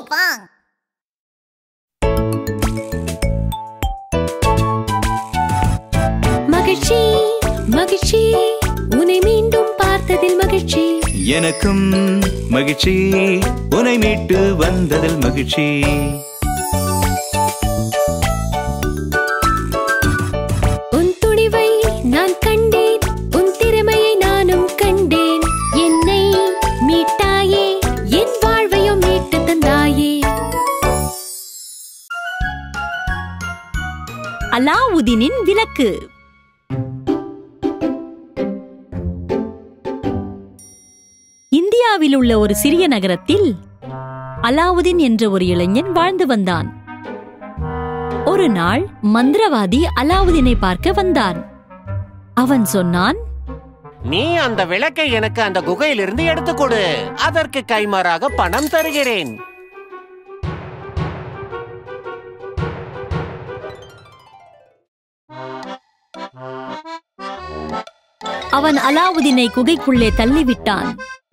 棒！ மகிழ்ச்சி மகிழ்ச்சி உன்னை மீண்டும் பார்த்ததில் மகிழ்ச்சி. எனக்கும் மகிழ்ச்சி உன்னை மீட்டு வந்ததில் மகிழ்ச்சி. உன் துணிவை நான் கண்டேன், உன் திறமையை நானும் கண்டேன். என்னை மீட்டாயே, என் வாழ்வையும் மீட்டு தந்தாயே. அலாவுதீனின் விளக்கு. இந்தியாவில் உள்ள ஒரு சிறிய நகரத்தில் அலாவுதீன் என்ற ஒரு இளைஞன் வாழ்ந்து வந்தான். ஒரு நாள் மந்திரவாதி அலாவுதீனை பார்க்க வந்தான். அவன் சொன்னான், நீ அந்த விளக்கை எனக்கு அந்த குகையிலிருந்து எடுத்துக் கொடு, அதற்கு கைமாறாக பணம் தருகிறேன். அவன் அலாவுதீனை குகைக்குள்ளே தள்ளிவிட்டான்.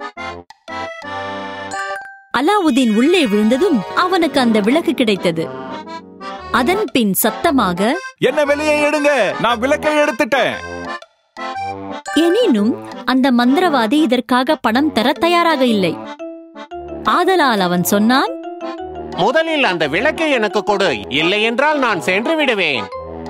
அலாவுதீன் உள்ளே விழுந்ததும் அவனுக்கு அந்த விளக்கு கிடைத்தது. அதன் பின் சத்தமாக, என்ன வெளியே எடுங்க, நான் விளக்கை எடுத்துட்டேன். எனினும் அந்த மந்திரவாதி இதற்காக பணம் தர தயாராக இல்லை. ஆதலால் அவன் சொன்னான், முதலில் அந்த விளக்கை எனக்கு கொடு, இல்லை என்றால் நான் சென்று விடுவேன்.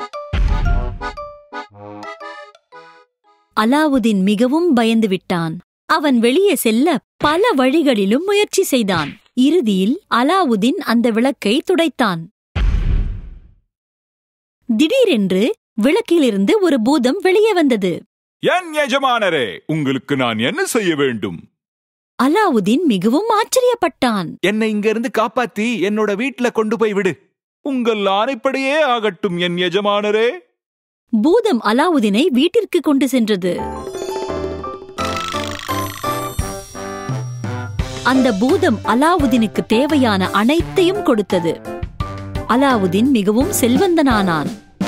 அலாவுதீன் மிகவும் பயந்து விட்டான். அவன் வெளியே செல்ல பல வழிகளிலும் முயற்சி செய்தான். இறுதியில் அலாவுதீன் அந்த விளக்கை துடைத்தான். திடீரென்று விளக்கிலிருந்து ஒரு பூதம் வெளியே வந்தது. என் எஜமானரே, உங்களுக்கு நான் என்ன செய்ய வேண்டும்? அலாவுதீன் மிகவும் ஆச்சரியப்பட்டான். என்னை இங்கிருந்து காப்பாத்தி என்னோட வீட்டுல கொண்டு போய் விடு. உங்கள் ஆணைப்படியே ஆகட்டும் என் எஜமானரே. பூதம் அலாவுதீனை வீட்டிற்கு கொண்டு சென்றது. அந்த பூதம் அலாவுதீனுக்கு தேவையான அனைத்தையும் கொடுத்தது. அலாவுதீன் மிகவும் செல்வந்தனானான்.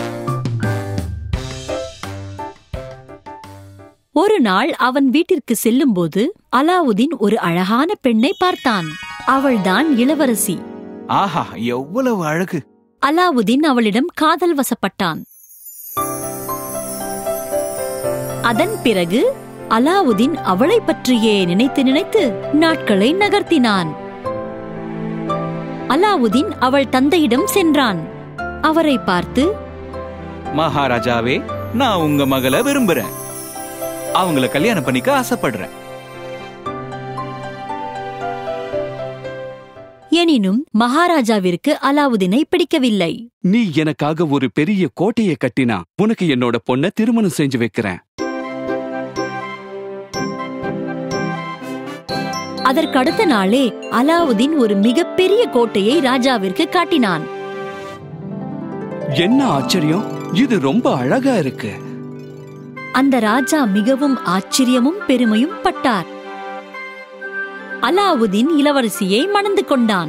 ஒரு நாள் அவன் வீட்டிற்கு செல்லும்போது அலாவுதீன் ஒரு அழகான பெண்ணை பார்த்தான். அவள்தான் இளவரசி. ஆஹா, எவ்வளவு அழகு! அலாவுதீன் அவளிடம் காதல் வசப்பட்டான். அதன் பிறகு அலாவுதீன் அவளை பற்றியே நினைத்து நினைத்து நாட்களை நகர்த்தினான். அலாவுதீன் அவள் தந்தையிடம் சென்றான். அவரை பார்த்து, மகாராஜாவே, நான் உங்க மகளை விரும்புறேன். அவங்கள கல்யாணம் பண்ணிக்க ஆசைப்படுறேன். எனினும் மகாராஜாவிற்கு அலாவுதீனை பிடிக்கவில்லை. நீ எனக்காக ஒரு பெரிய கோட்டையை கட்டினா உனக்கு என்னோட பொண்ண திருமணம் செஞ்சு வைக்கிறேன். அதற்கடுத்த நாளே அலாவுதீன் ஒரு மிகப்பெரிய கோட்டையை ராஜாவிற்கு காட்டினான். என்ன ஆச்சரியம், இது ரொம்ப அழகா இருக்கு. அந்த ராஜா மிகவும் ஆச்சரியமும் பெருமையும் பட்டார். அலாவுதீன் இளவரசியை மணந்து கொண்டான்.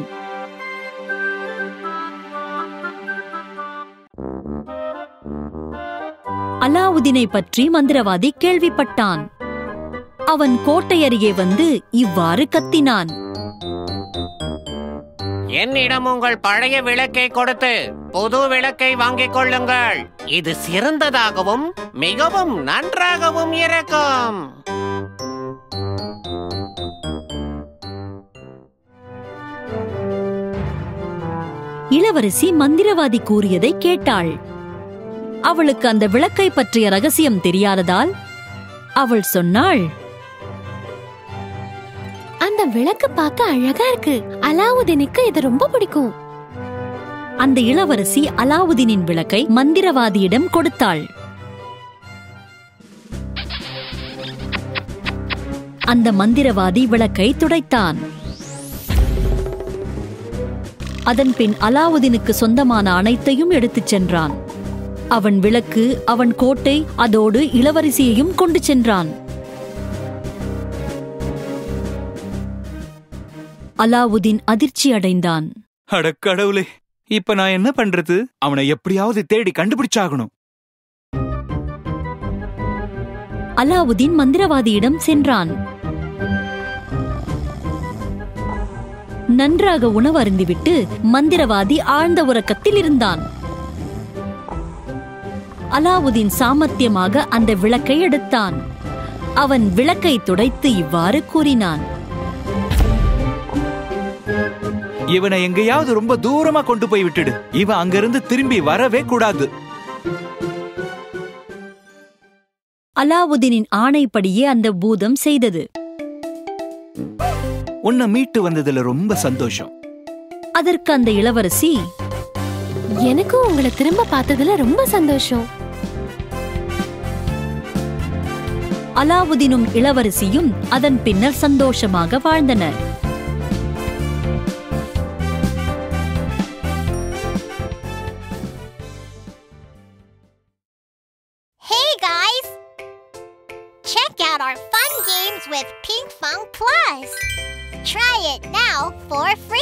அலாவுதீனை பற்றி மந்திரவாதி கேள்விப்பட்டான். அவன் கோட்டை அருகே வந்து இவ்வாறு கத்தினான், என்னிடம் உங்கள் பழைய விளக்கை கொடுத்து புது விளக்கை வாங்கிக் கொள்ளுங்கள். இது சிறந்ததாகவும் மிகவும் நன்றாகவும் இருக்கும். இளவரசி மந்திரவாதி கூறியதை கேட்டாள். அவளுக்கு அந்த விளக்கை பற்றிய ரகசியம் தெரியாததால் அவள் சொன்னாள், அந்த விளக்கு பார்க்க அழகா இருக்கு. அலாவுதீனுக்கு இது ரொம்ப பிடிக்கும். அந்த இளவரசி அலாவுதீனின் விளக்கை மந்திரவாதியிடம் கொடுத்தாள். அந்த மந்திரவாதி விளக்கை துடைத்தான். அதன்பின் அலாவுதீனுக்கு சொந்தமான அனைத்தையும் எடுத்துச் சென்றான். அவன் விளக்கு, அவன் கோட்டை, அதோடு இளவரசியையும் கொண்டு சென்றான். அலாவுதீன் அதிர்ச்சி அடைந்தான். அடக்கடவுளே, இப்ப நான் என்ன பண்றது? அவனை எப்படியாவது தேடி கண்டுபிடிச்சாகணும். அலாவுதீன் மந்திரவாதியிடம் சென்றான். நன்றாக உணவு அருந்திவிட்டு மந்திரவாதி ஆழ்ந்த உறக்கத்தில் இருந்தான். அலாவுதீன் சாமர்த்தியமாக அந்த விளக்கை எடுத்தான். அவன் விளக்கை துடைத்து இவ்வாறு கூறினான். இவனை எங்கேயாவது ரொம்ப தூரமா கொண்டு போய் விட்டுடு. இவன் அங்கிருந்து திரும்பி வரவே கூடாது. அலாவுதீனின் ஆணைப்படியே அந்த பூதம் செய்தது. உன்னை மீட்டு வந்ததுல ரொம்ப சந்தோஷம். அதற்கு அந்த இளவரசி, எனக்கும் உங்களை திரும்ப பார்த்ததுல ரொம்ப சந்தோஷம். அலாவுதீனும் இளவரசியும் அதன் பின்னர் சந்தோஷமாக வாழ்ந்தனர். Hey guys! Check out our fun games with Pinkfong Plus. Try it now for free.